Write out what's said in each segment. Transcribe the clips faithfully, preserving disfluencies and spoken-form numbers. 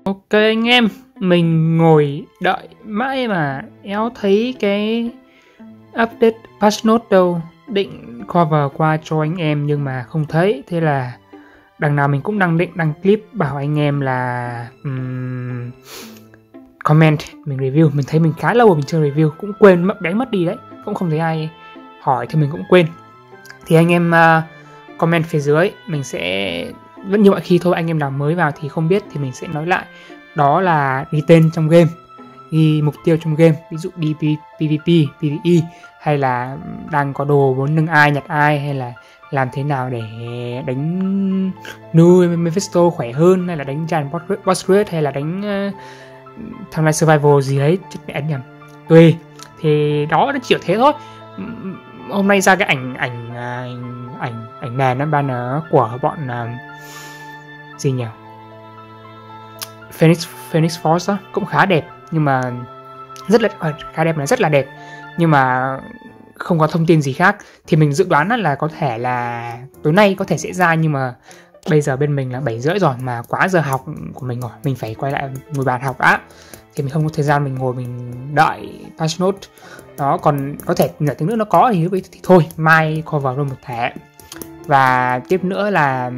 Ok anh em, mình ngồi đợi mãi mà éo thấy cái update patch note đâu. Định cover qua cho anh em nhưng mà không thấy. Thế là đằng nào mình cũng đang định đăng clip bảo anh em là um, comment, mình review. Mình thấy mình khá lâu rồi mình chưa review, cũng quên mất đánh mất đi đấy. Cũng không thấy ai hỏi thì mình cũng quên. Thì anh em uh, comment phía dưới, mình sẽ vẫn như mọi khi thôi. Anh em nào mới vào thì không biết thì mình sẽ nói lại. Đó là ghi tên trong game, ghi mục tiêu trong game, ví dụ đi pê vê pê, pê vê e, hay là đang có đồ muốn nâng ai nhặt ai, hay là làm thế nào để đánh nuôi Mephisto khỏe hơn, hay là đánh giant boss rush, hay là đánh uh, tham lai survival gì đấy, chết mẹ nhầm, tùy. Thì đó, nó chỉ thế thôi. Hôm nay ra cái ảnh ảnh ảnh ảnh ảnh nền nó banner của bọn uh, gì nhỉ, Phoenix Phoenix Force đó, cũng khá đẹp, nhưng mà rất là khá đẹp, là rất là đẹp, nhưng mà không có thông tin gì khác. Thì mình dự đoán là có thể là tối nay có thể sẽ ra, nhưng mà bây giờ bên mình là bảy rưỡi rồi, mà quá giờ học của mình rồi, mình phải quay lại ngồi bàn học đã, thì mình không có thời gian mình ngồi mình đợi patch note đó. Còn có thể nửa tiếng nữa nó có thì, thì thôi mai cover luôn một thể. Và tiếp nữa là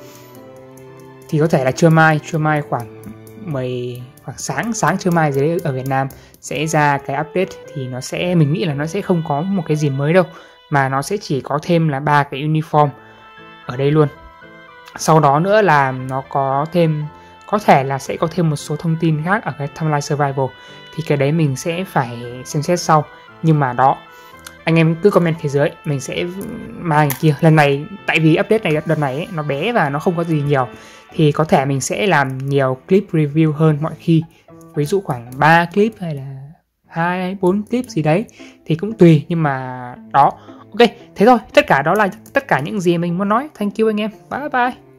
thì có thể là trưa mai trưa mai khoảng mười khoảng sáng sáng trưa mai dưới ở Việt Nam sẽ ra cái update. Thì nó sẽ, mình nghĩ là nó sẽ không có một cái gì mới đâu, mà nó sẽ chỉ có thêm là ba cái uniform ở đây luôn. Sau đó nữa là nó có thêm, có thể là sẽ có thêm một số thông tin khác ở cái timeline survival, thì cái đấy mình sẽ phải xem xét sau. Nhưng mà đó, anh em cứ comment phía dưới, mình sẽ mang kia. Lần này tại vì update này đợt này ấy, nó bé và nó không có gì nhiều, thì có thể mình sẽ làm nhiều clip review hơn mọi khi, ví dụ khoảng ba clip hay là hai bốn clip gì đấy thì cũng tùy. Nhưng mà đó, ok, thế thôi, tất cả đó là tất cả những gì mình muốn nói. Thank you anh em, bye bye.